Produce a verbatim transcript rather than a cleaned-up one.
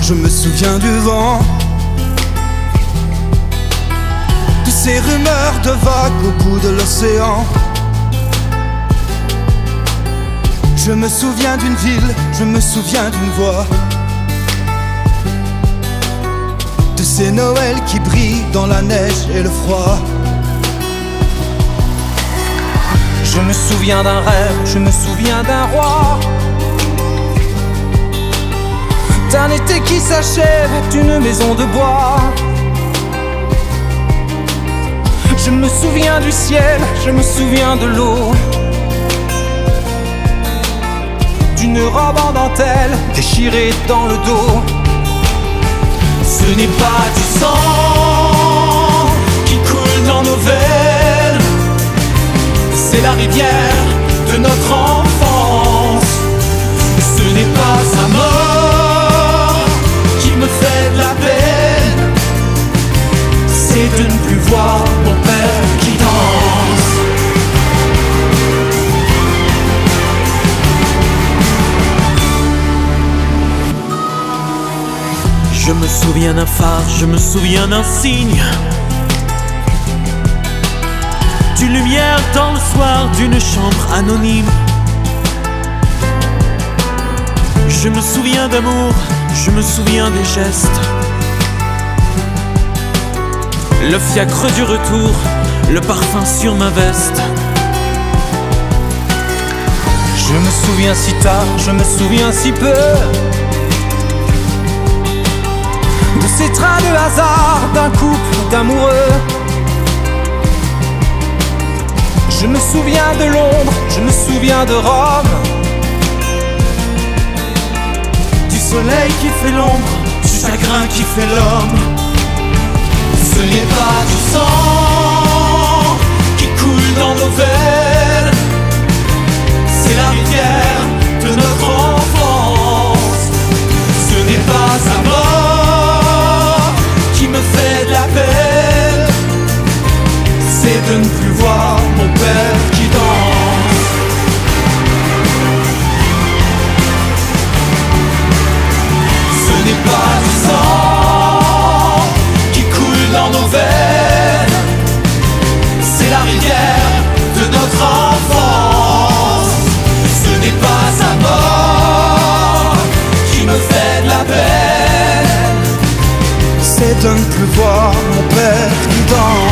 je me souviens du vent, de ces rumeurs de vagues au bout de l'océan. Je me souviens d'une ville, je me souviens d'une voix, de ces Noëls qui brillent dans la neige et le froid. Je me souviens d'un rêve, je me souviens d'un roi, d'un été qui s'achève, d'une maison de bois. Je me souviens du ciel, je me souviens de l'eau, d'une robe en dentelle déchirée dans le dos. Ce n'est pas du sang qui coule dans nos veines, c'est la rivière de notre enfance. Ce n'est pas sa mort qui me fait de la peine, c'est de ne plus voir mon père qui danse. Je me souviens d'un phare, je me souviens d'un signe, d'une lumière dans le soir, d'une chambre anonyme. Je me souviens d'amour, je me souviens des gestes, le fiacre du retour, le parfum sur ma veste. Je me souviens si tard, je me souviens si peu, de ces trains de hasard, d'un couple d'amoureux. Je me souviens de Londres, je me souviens de Rome, du soleil qui fait l'ombre, du chagrin qui fait l'homme. Ce n'est pas du sang qui coule dans nos veines, c'est la rivière de notre enfance. Ce n'est pas sa mort qui me fait de la peine, c'est de ne plus voir mon père qui danse. Ce n'est pas du sang qui coule dans nos veines, c'est la rivière de notre enfance. Ce n'est pas sa mort qui me fait de la peine, c'est de ne plus voir mon père qui danse.